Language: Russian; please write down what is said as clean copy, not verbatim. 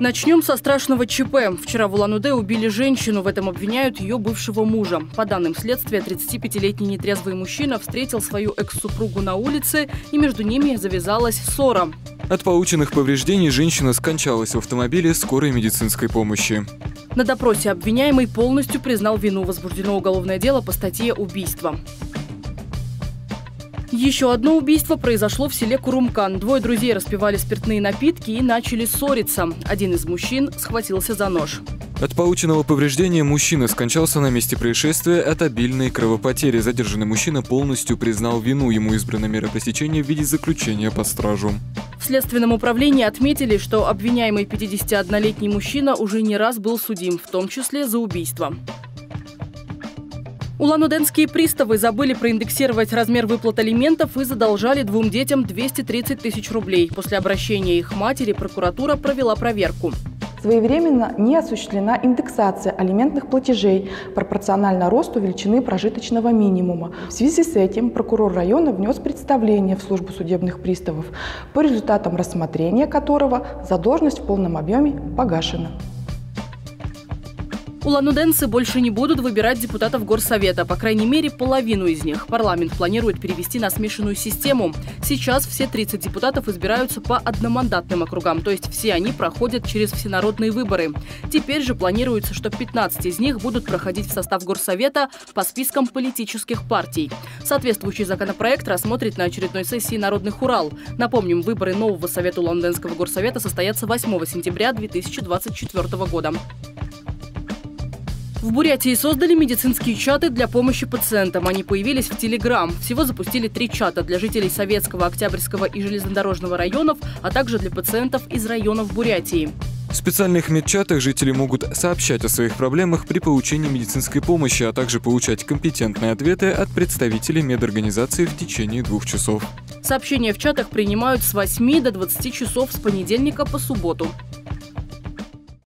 Начнем со страшного ЧП. Вчера в Улан-Удэ убили женщину. В этом обвиняют ее бывшего мужа. По данным следствия, 35-летний нетрезвый мужчина встретил свою экс-супругу на улице, и между ними завязалась ссора. От полученных повреждений женщина скончалась в автомобиле скорой медицинской помощи. На допросе обвиняемый полностью признал вину. Возбуждено уголовное дело по статье «Убийство». Еще одно убийство произошло в селе Курумкан. Двое друзей распивали спиртные напитки и начали ссориться. Один из мужчин схватился за нож. От полученного повреждения мужчина скончался на месте происшествия от обильной кровопотери. Задержанный мужчина полностью признал вину. Ему избрана мера пресечения в виде заключения под стражу. В Следственном управлении отметили, что обвиняемый 51-летний мужчина уже не раз был судим, в том числе за убийство. Улан-Удэнские приставы забыли проиндексировать размер выплат алиментов и задолжали двум детям 230 тысяч рублей. После обращения их матери прокуратура провела проверку. Своевременно не осуществлена индексация алиментных платежей пропорционально росту величины прожиточного минимума. В связи с этим прокурор района внес представление в службу судебных приставов, по результатам рассмотрения которого задолженность в полном объеме погашена. Улан-удэнцы больше не будут выбирать депутатов Горсовета, по крайней мере, половину из них. Парламент планирует перевести на смешанную систему. Сейчас все 30 депутатов избираются по одномандатным округам, то есть все они проходят через всенародные выборы. Теперь же планируется, что 15 из них будут проходить в состав Горсовета по спискам политических партий. Соответствующий законопроект рассмотрит на очередной сессии Народных Урал. Напомним, выборы нового совета Улан-Удэнского Горсовета состоятся 8 сентября 2024 года. В Бурятии создали медицинские чаты для помощи пациентам. Они появились в Telegram. Всего запустили 3 чата для жителей Советского, Октябрьского и Железнодорожного районов, а также для пациентов из районов Бурятии. В специальных медчатах жители могут сообщать о своих проблемах при получении медицинской помощи, а также получать компетентные ответы от представителей медорганизации в течение 2 часов. Сообщения в чатах принимают с 8 до 20 часов с понедельника по субботу.